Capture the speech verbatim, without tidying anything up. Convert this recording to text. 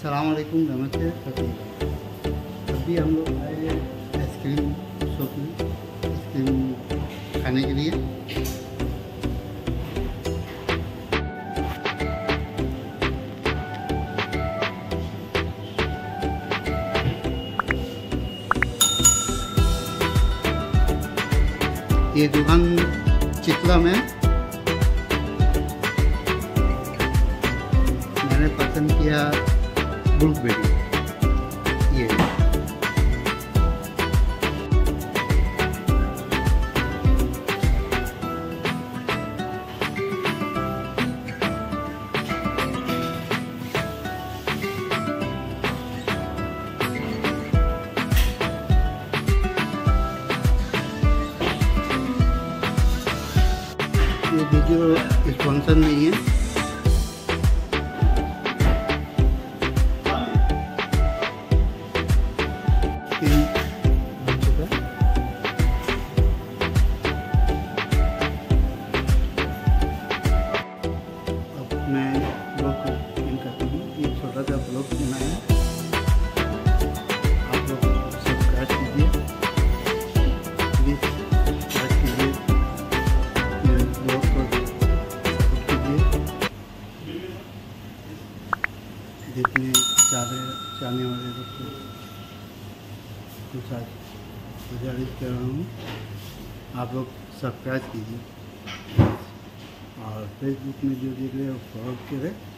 अस्सलाम वालेकुम, नमस्ते, सत श्री अकाल। अभी हम लोग आए आइसक्रीम शॉप में आइसक्रीम खाने के लिए। ये दुकान चितला में मैंने पसंद किया ब्लूबेरी। ये ये वीडियो स्पॉन्सर नहीं है। अब मैं ब्लॉग एंड करता हूँ। ये छोटा सा ब्लॉग बनाया, आप लोग सब्सक्राइब कीजिए, प्लीज़ लाइक कीजिए, मेरे ब्लॉग को सपोर्ट कीजिए। देखने चाहे चाहने वाले लोग को कुछ आज गुजारिश कर रहा हूँ, आप लोग सब्सक्राइब कीजिए और फेसबुक में जो देख रहे हैं वो फॉलो करें।